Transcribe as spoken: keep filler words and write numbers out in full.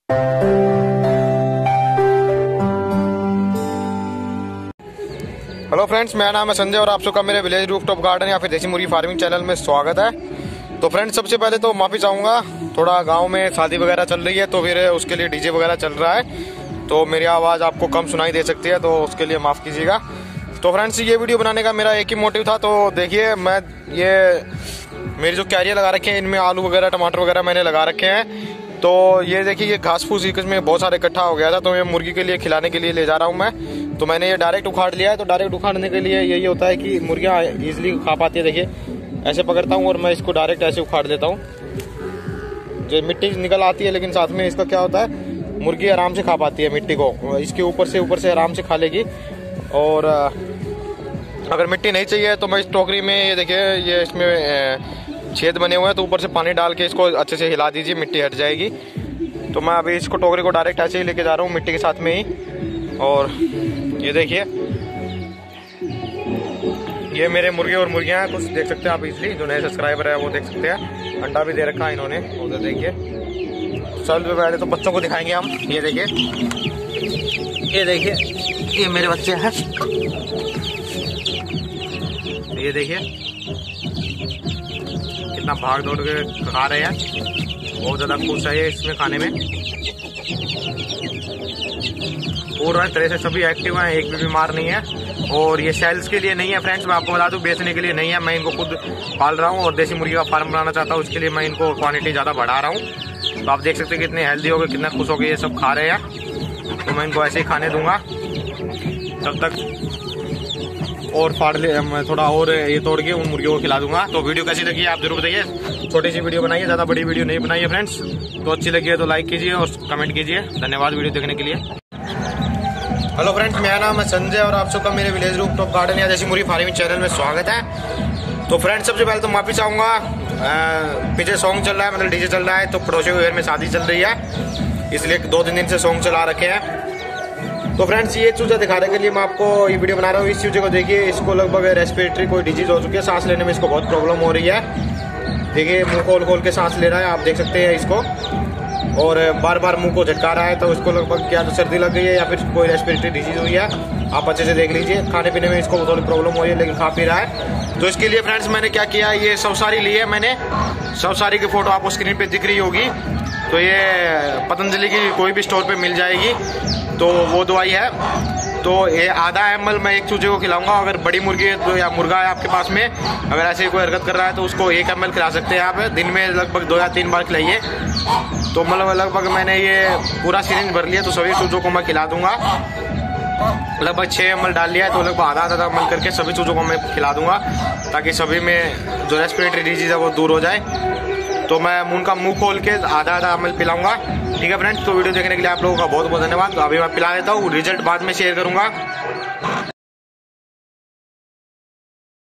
Hello friends, मेरा नाम है संजय और आप सबका मेरे विलेज रूफटॉप गार्डन या फिर देसी मुर्गी फार्मिंग चैनल में स्वागत है। तो फ्रेंड्स, सबसे पहले तो माफ़ी चाहूँगा, थोड़ा गांव में शादी वगैरह चल रही है तो फिर उसके लिए डीजे वगैरह चल रहा है, तो मेरी आवाज़ आपको कम सुनाई दे सकती है, तो उसके लिए माफ़ कीजिएगा। तो फ्रेंड्स, ये वीडियो बनाने का मेरा एक ही मोटिव था। तो देखिए, मैं ये मेरी जो क्यारियाँ लगा रखे हैं, इनमें आलू वगैरह टमाटर वगैरह मैंने लगा रखे हैं। तो ये देखिए, ये घास फूस इसमें बहुत सारे इकट्ठा हो गया था, तो ये मुर्गी के लिए खिलाने के लिए ले जा रहा हूँ मैं। तो मैंने ये डायरेक्ट उखाड़ लिया है। तो डायरेक्ट उखाड़ने के लिए यही होता है कि मुर्गियाँ ईजिली खा पाती है। देखिए, ऐसे पकड़ता हूँ और मैं इसको डायरेक्ट ऐसे उखाड़ देता हूँ। जो मिट्टी निकल आती है, लेकिन साथ में इसका क्या होता है, मुर्गी आराम से खा पाती है मिट्टी को, इसके ऊपर से ऊपर से आराम से खा लेगी। और अगर मिट्टी नहीं चाहिए तो मैं इस टोकरी में, ये देखिए, ये इसमें छेद बने हुए हैं, तो ऊपर से पानी डाल के इसको अच्छे से हिला दीजिए, मिट्टी हट जाएगी। तो मैं अभी इसको टोकरी को डायरेक्ट ऐसे ही लेके जा रहा हूँ मिट्टी के साथ में ही। और ये देखिए, ये मेरे मुर्गे और मुर्गियाँ हैं, कुछ देख सकते हैं आप इजली। जो नए सब्सक्राइबर है वो देख सकते हैं, अंडा भी दे रखा है इन्होंने। उधर देखिए, चल पहले तो बच्चों को दिखाएंगे हम। ये देखिए, ये देखिए, ये मेरे बच्चे हैं। ये देखिए कितना भाग दौड़ के खा रहे हैं, बहुत ज़्यादा खुश है ये इसमें खाने में। पूरा तरह से सभी एक्टिव हैं, एक भी बीमार नहीं है। और ये सेल्स के लिए नहीं है फ्रेंड्स, मैं आपको बता दूं, बेचने के लिए नहीं है। मैं इनको खुद पाल रहा हूँ और देसी मुर्गी का फार्म बनाना चाहता हूँ, उसके लिए मैं इनको क्वांटिटी ज़्यादा बढ़ा रहा हूँ। तो आप देख सकते हैं कितने हेल्दी हो गए, कितना खुश हो गए, ये सब खा रहे हैं। तो मैं इनको ऐसे ही खाने दूंगा तब तक, और फाड़ ले थोड़ा और ये तोड़ के उन मुर्गियों को खिला दूंगा। तो वीडियो कैसी लगी आप जरूर बताइए। छोटी सी वीडियो बनाइए, ज़्यादा बड़ी वीडियो नहीं बनाइए फ्रेंड्स। तो अच्छी लगी है तो लाइक कीजिए और कमेंट कीजिए। धन्यवाद वीडियो देखने के लिए। हेलो फ्रेंड्स, मेरा नाम है संजय और आप सबका मेरे विलेज रूफटॉप गार्डन या देसी मुर्गी फार्मिंग चैनल में स्वागत है। तो फ्रेंड्स, सबसे पहले तो माफी चाहूँगा, पीछे सॉन्ग चल रहा है, मतलब डीजे चल रहा है। तो पड़ोसी के घर में शादी चल रही है, इसलिए दो तीन दिन से सॉन्ग चला रखे हैं। तो फ्रेंड्स, ये चूजा दिखाने के लिए मैं आपको ये वीडियो बना रहा हूँ। इस चूजे को देखिए, इसको लगभग रेस्पिरेटरी कोई डिजीज हो चुकी है, सांस लेने में इसको बहुत प्रॉब्लम हो रही है। देखिए, मुंह खोल खोल के सांस ले रहा है, आप देख सकते हैं इसको, और बार बार मुंह को झटका रहा है। तो इसको लगभग क्या तो सर्दी लग गई है या फिर कोई रेस्पिरेटरी डिजीज हुई है, आप अच्छे से देख लीजिए। खाने पीने में इसको थोड़ी प्रॉब्लम हो रही है, लेकिन खा पी रहा है। तो इसके लिए फ्रेंड्स मैंने क्या किया, ये सवसारी ली है मैंने। सवसारी की फोटो आपको स्क्रीन पे दिख रही होगी। तो ये पतंजलि की कोई भी स्टोर पे मिल जाएगी, तो वो दवाई है। तो ये आधा एम एल मैं एक चूजे को खिलाऊंगा। अगर बड़ी मुर्गी है तो, या मुर्गा है आपके पास में, अगर ऐसे कोई हरकत कर रहा है तो उसको एक एम एल खिला सकते हैं आप। दिन में लगभग दो या तीन बार खिलाइए। तो मतलब लगभग मैंने ये पूरा सीरिंज भर लिया, तो सभी चूजों को मैं खिला दूंगा। लगभग छः एम एल डाल लिया है, तो लगभग आधा आधा एम एल करके सभी चूजों को मैं खिला दूंगा, ताकि सभी में जो रेस्पिरेटरी डिजीज है वो दूर हो जाए। तो मैं उनका मुंह खोल के आधा आधा एम एल पिलाऊंगा। ठीक है फ्रेंड्स, तो वीडियो देखने के लिए आप लोगों का बहुत बहुत धन्यवाद। तो अभी मैं पिला देता हूँ, रिजल्ट बाद में शेयर करूंगा।